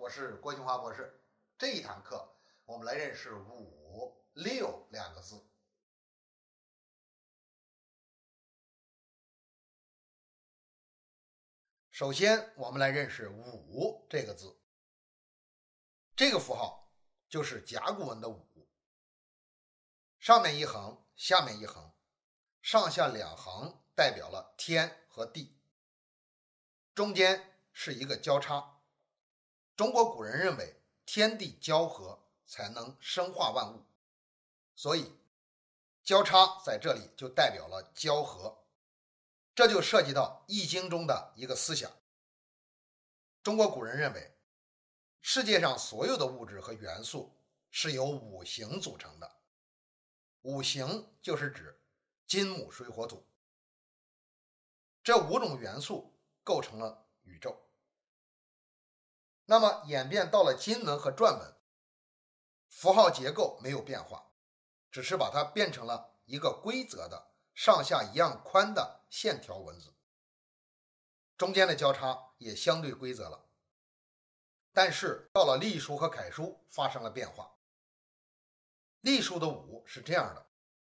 是郭庆华博士。这一堂课我们来认识五六两个字。首先我们来认识五这个字，这个符号就是甲骨文的五，上面一横，下面一横，上下两横代表了天和地，中间是一个交叉。中国古人认为天地交合才能生化万物，所以交叉在这里就代表了交合。这就涉及到易经中的一个思想。中国古人认为世界上所有的物质和元素是由五行组成的，五行就是指金木水火土，这五种元素构成了宇宙。那么演变到了金文和篆文，符号结构没有变化，只是把它变成了一个规则的上下一样宽的线条文字，中间的交叉也相对规则了。但是到了隶书和楷书发生了变化。隶书的五是这样的，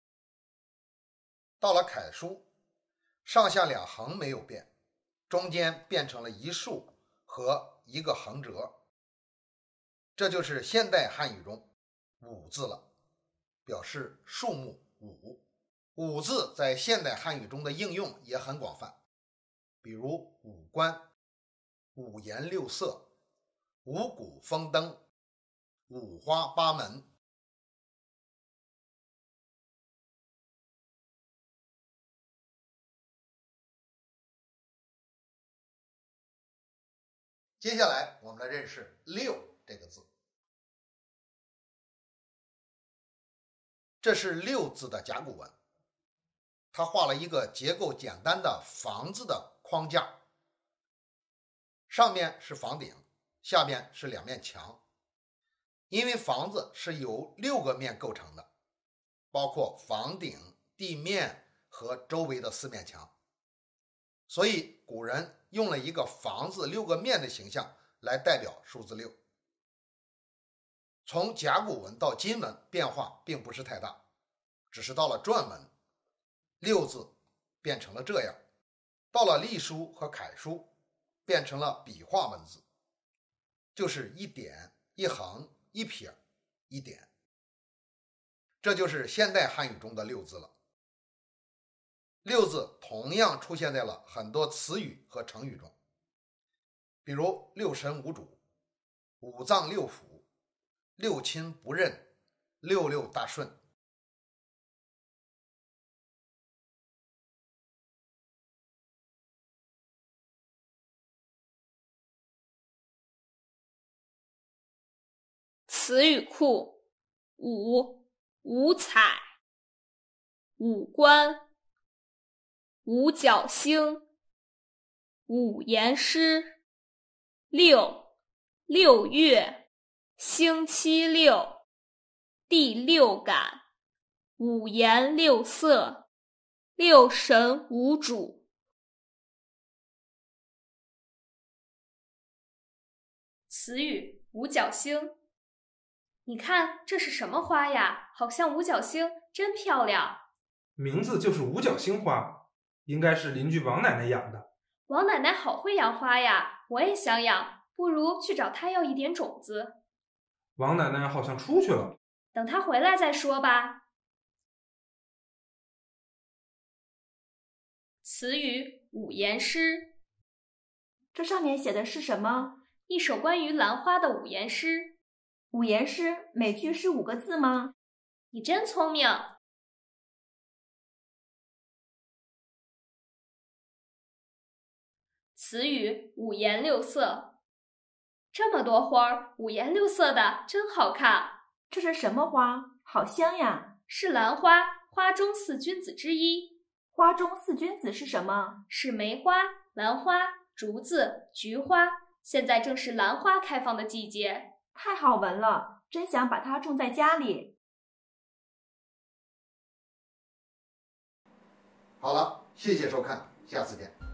到了楷书，上下两横没有变，中间变成了一竖和一个横折，这就是现代汉语中五字了，表示数目五。五字在现代汉语中的应用也很广泛，比如五官、五颜六色、五谷丰登、五花八门。接下来我们来认识六这个字，这是六字的甲骨文，它画了一个结构简单的房子的框架，上面是房顶，下面是两面墙。因为房子是由6个面构成的，包括房顶、地面和周围的4面墙，所以古人用了一个房子6个面的形象来代表数字6。从甲骨文到金文变化并不是太大，只是到了篆文，6字变成了这样，到了隶书和楷书变成了笔画文字，就是一点一横一撇一点，这就是现代汉语中的6字了。6字同样出现在了很多词语和成语中，比如六神无主、五脏六腑、六亲不认、六六大顺。 词语库：五、五彩、五官、五角星、五言诗、六、六月、星期六、第六感、五颜六色、六神无主。词语：五角星。你看这是什么花呀？好像五角星，真漂亮。 名字就是五角星花，应该是邻居王奶奶养的。 王奶奶好会养花呀，我也想养，不如去找她要一点种子。 王奶奶好像出去了， 等她回来再说吧。词语：五言诗。 这上面写的是什么？ 一首关于兰花的五言诗。 五言诗每句是5个字吗？ 你真聪明。词语：五颜六色。这么多花儿，五颜六色的，真好看。 这是什么花？好香呀！ 是兰花，花中4君子之一。 花中4君子是什么？ 是梅花、兰花、竹子、菊花。现在正是兰花开放的季节。 太好闻了，真想把它种在家里。 好了，谢谢收看，下次见。